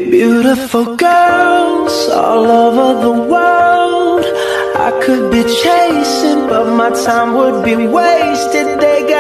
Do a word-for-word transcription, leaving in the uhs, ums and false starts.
Beautiful girls all over the world I could be chasing, but my time would be wasted. They got